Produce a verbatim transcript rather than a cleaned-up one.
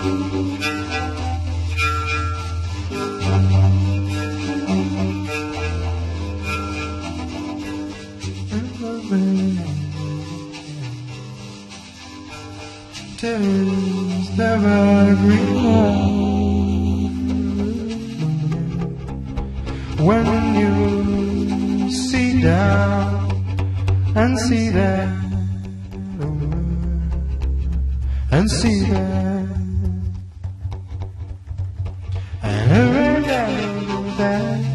Tis never greener when you see down and see that and see that and every day that